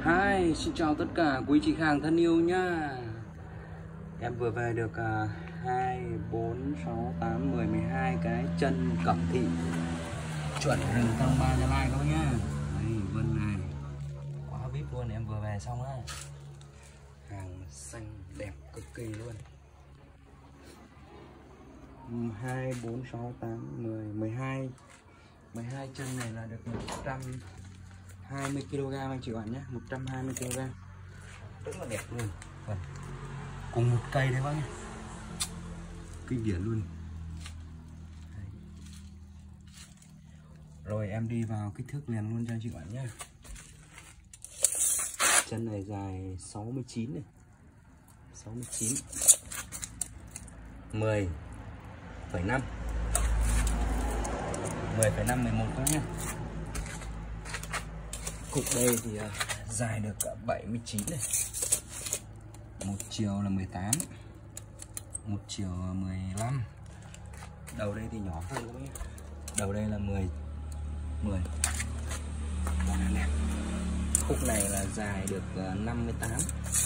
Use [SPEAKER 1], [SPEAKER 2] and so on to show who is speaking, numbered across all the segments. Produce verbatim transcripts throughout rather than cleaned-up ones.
[SPEAKER 1] Hi, xin chào tất cả quý chị khách hàng thân yêu nhá. Em vừa về được uh, hai, bốn, sáu, tám, mười, mười hai cái chân cẩm thị chuẩn rừng Thăng Ba Gia Lai các bác nhá. Đây, vân này quá vip luôn, em vừa về xong á. Hàng xanh đẹp cực kỳ luôn. Hai, bốn, sáu, tám, mười, mười hai mười hai chân này là được một trăm hai mươi ki lô gam anh chị bạn nhé, một trăm hai mươi ki lô gam, rất là đẹp luôn. Vâng. Cùng một cây đấy bác nhé, kinh điển luôn. Đấy. Rồi em đi vào kích thước liền luôn cho anh chị bạn nhé. Chân này dài sáu mươi chín này, sáu mươi chín, mười phẩy năm, mười phẩy năm, mười một các nhé. Cục đây thì uh, dài được cả bảy mươi chín này, một chiều là mười tám, một chiều mười lăm. Đầu đây thì nhỏ hơn các bác nhé, đầu đây là mười, mười. Khúc này là dài được uh, năm mươi tám,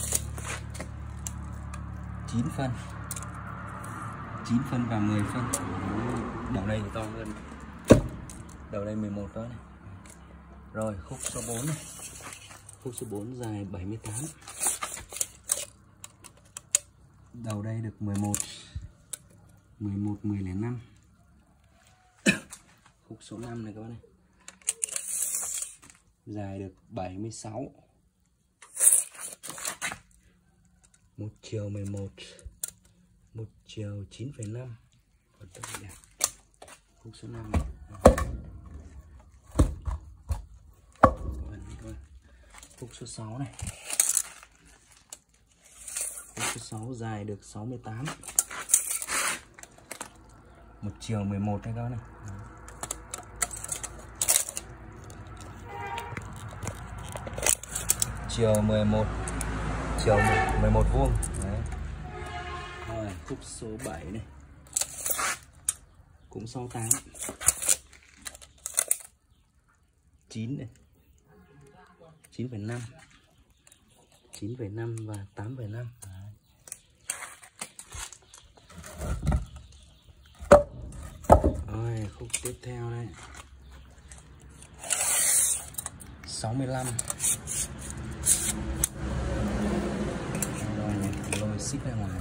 [SPEAKER 1] chín phân, chín phân và mười phân. Đầu đây thì to hơn, đầu đây mười một đó này. Rồi khúc số bốn này, khúc số bốn dài bảy mươi tám, đầu đây được mười một, mười một, mười lẻ năm. Khúc số năm này các bạn này, dài được bảy mươi sáu, một chiều mười một, một chiều chín phẩy năm. Còn rất là đẹp. Khúc số năm này. Khúc số sáu này, khúc số sáu dài được sáu mươi tám, một chiều mười một hay đó này. Chiều mười một, chiều mười một vuông. Đấy. Rồi khúc số bảy này cũng sáu mươi tám, chín này, chín phẩy năm, chín phẩy năm và tám phẩy năm. Rồi khúc tiếp theo đây, sáu mươi lăm. Rồi lôi xích ra ngoài.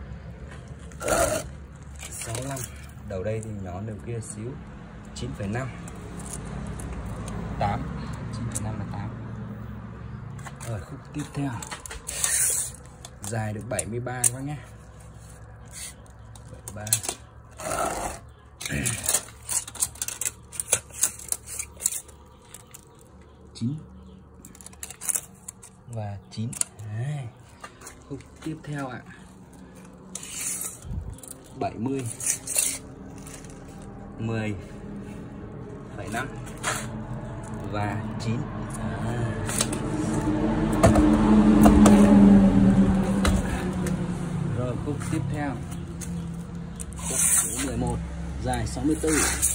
[SPEAKER 1] sáu mươi lăm, đầu đây thì nhỏ đầu kia xíu, chín phẩy năm, tám, chín phẩy năm là tám. Rồi khúc tiếp theo dài được bảy mươi ba các bác nhé, bảy mươi ba. chín và chín. Đấy. Khúc tiếp theo ạ, bảy mươi, mười phẩy năm và chín. À. Rồi khúc tiếp theo, khúc số mười một dài sáu mươi tư,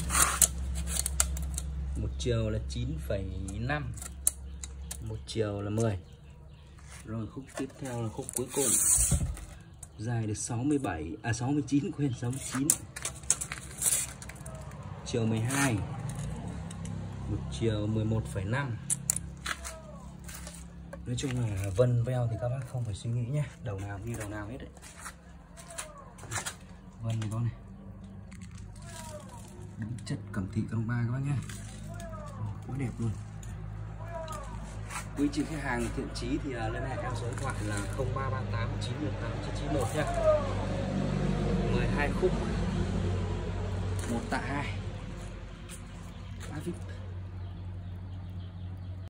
[SPEAKER 1] một chiều là chín phẩy năm, một chiều là mười. Rồi khúc tiếp theo là khúc cuối cùng, dài được sáu mươi bảy, à sáu mươi chín, quên, sáu mươi chín, chiều mười hai, một chiều mười một phẩy năm. Nói chung là vân veo thì các bác không phải suy nghĩ nhé, đầu nào như đầu nào hết đấy. Vân này con này, đúng chất cẩm thị Thăng Ba các bác nhé, quá đẹp luôn. Quý chị khách hàng thiện chí thì liên hệ em số điện thoại là không ba ba tám chín một tám chín chín một nhé. mười hai khúc, một tạ hai, quá vip.